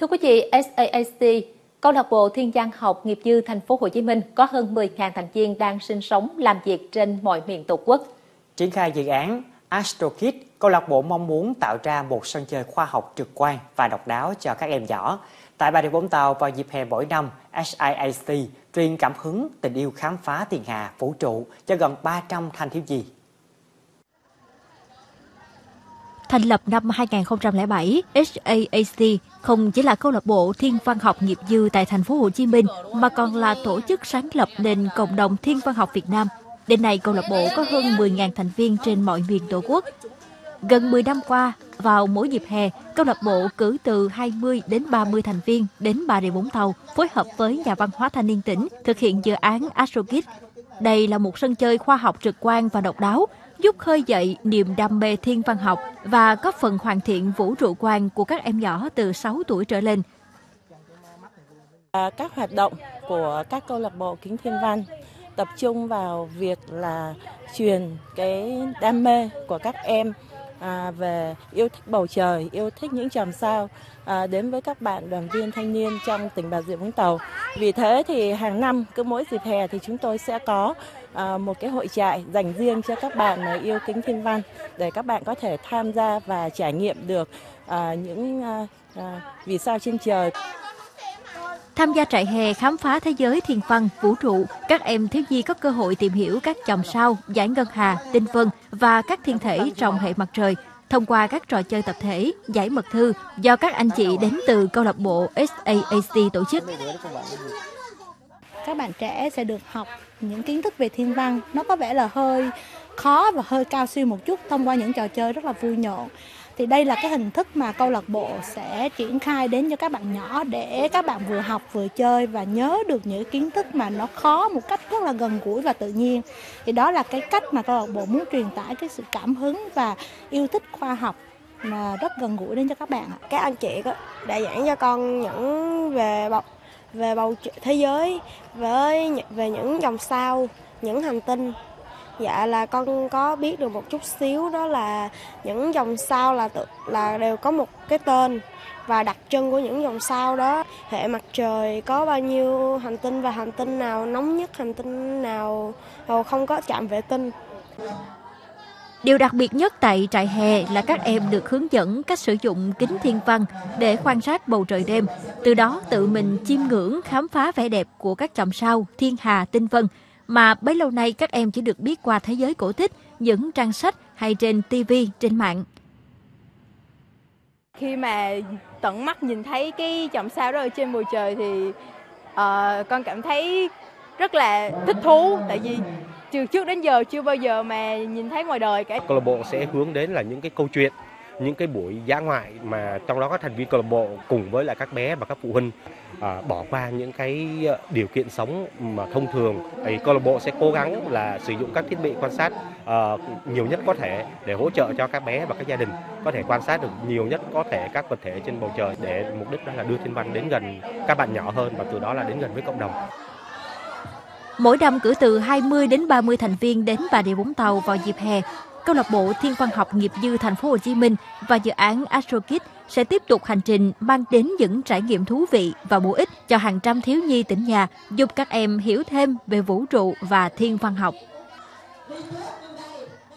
Thưa quý vị, SAAC, Câu lạc bộ Thiên văn học nghiệp dư Thành phố Hồ Chí Minh có hơn 10.000 thành viên đang sinh sống, làm việc trên mọi miền Tổ quốc. Triển khai dự án AstroKids, câu lạc bộ mong muốn tạo ra một sân chơi khoa học trực quan và độc đáo cho các em nhỏ. Tại Bà Rịa Vũng Tàu vào dịp hè mỗi năm, SAAC truyền cảm hứng tình yêu khám phá thiên hà vũ trụ cho gần 300 thanh thiếu nhi. Thành lập năm 2007, SAAC không chỉ là câu lạc bộ thiên văn học nghiệp dư tại Thành phố Hồ Chí Minh mà còn là tổ chức sáng lập nên cộng đồng thiên văn học Việt Nam. Đến nay, câu lạc bộ có hơn 10.000 thành viên trên mọi miền Tổ quốc. Gần 10 năm qua, vào mỗi dịp hè, câu lạc bộ cử từ 20 đến 30 thành viên đến Bà Rịa Vũng Tàu phối hợp với Nhà văn hóa thanh niên tỉnh thực hiện dự án AstroKids. Đây là một sân chơi khoa học trực quan và độc đáo, giúp khơi dậy niềm đam mê thiên văn học và góp phần hoàn thiện vũ trụ quan của các em nhỏ từ 6 tuổi trở lên. Các hoạt động của các câu lạc bộ Kính Thiên Văn tập trung vào việc là truyền cái đam mê của các em về yêu thích bầu trời, yêu thích những chòm sao đến với các bạn đoàn viên thanh niên trong tỉnh Bà Rịa Vũng Tàu. Vì thế thì hàng năm cứ mỗi dịp hè thì chúng tôi sẽ có một cái hội trại dành riêng cho các bạn yêu kính thiên văn để các bạn có thể tham gia và trải nghiệm được những vì sao trên trời. Tham gia trại hè khám phá thế giới thiên văn, vũ trụ, các em thiếu nhi có cơ hội tìm hiểu các chòm sao, dải ngân hà, tinh vân và các thiên thể trong hệ mặt trời thông qua các trò chơi tập thể, giải mật thư do các anh chị đến từ câu lạc bộ SAAC tổ chức. Các bạn trẻ sẽ được học những kiến thức về thiên văn, nó có vẻ là hơi khó và hơi cao siêu một chút thông qua những trò chơi rất là vui nhộn. Thì đây là cái hình thức mà câu lạc bộ sẽ triển khai đến cho các bạn nhỏ để các bạn vừa học vừa chơi và nhớ được những kiến thức mà nó khó một cách rất là gần gũi và tự nhiên. Thì đó là cái cách mà câu lạc bộ muốn truyền tải cái sự cảm hứng và yêu thích khoa học mà rất gần gũi đến cho các bạn. Các anh chị đã giảng cho con những về bầu thế giới, về những chòm sao, những hành tinh. Dạ là con có biết được một chút xíu, đó là những chòm sao là đều có một cái tên và đặc trưng của những chòm sao đó. Hệ mặt trời có bao nhiêu hành tinh và hành tinh nào nóng nhất, hành tinh nào không có trạm vệ tinh. Điều đặc biệt nhất tại trại hè là các em được hướng dẫn cách sử dụng kính thiên văn để quan sát bầu trời đêm, từ đó tự mình chiêm ngưỡng khám phá vẻ đẹp của các chòm sao, thiên hà, tinh vân mà bấy lâu nay các em chỉ được biết qua thế giới cổ tích, những trang sách hay trên TV, trên mạng. Khi mà tận mắt nhìn thấy cái chòm sao đó ở trên bầu trời thì con cảm thấy rất là thích thú, tại vì từ trước đến giờ chưa bao giờ mà nhìn thấy ngoài đời cả. Câu lạc bộ sẽ hướng đến là những cái câu chuyện, những cái buổi dã ngoại mà trong đó các thành viên câu lạc bộ cùng với lại các bé và các phụ huynh bỏ qua những cái điều kiện sống mà thông thường. Thì câu lạc bộ sẽ cố gắng là sử dụng các thiết bị quan sát nhiều nhất có thể để hỗ trợ cho các bé và các gia đình có thể quan sát được nhiều nhất có thể các vật thể trên bầu trời, để mục đích đó là đưa thiên văn đến gần các bạn nhỏ hơn và từ đó là đến gần với cộng đồng. Mỗi năm cử từ 20 đến 30 thành viên đến Bà Rịa Vũng Tàu vào dịp hè. Câu lạc bộ Thiên văn học nghiệp dư Thành phố Hồ Chí Minh và dự án AstroKids sẽ tiếp tục hành trình mang đến những trải nghiệm thú vị và bổ ích cho hàng trăm thiếu nhi tỉnh nhà, giúp các em hiểu thêm về vũ trụ và thiên văn học.